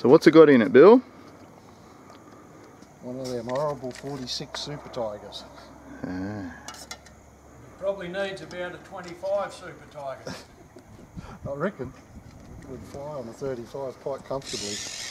So what's it got in it, Bill? One of them horrible 46 Super Tigers. Probably needs about a 25 Super Tiger. I reckon it would fly on a 35 quite comfortably.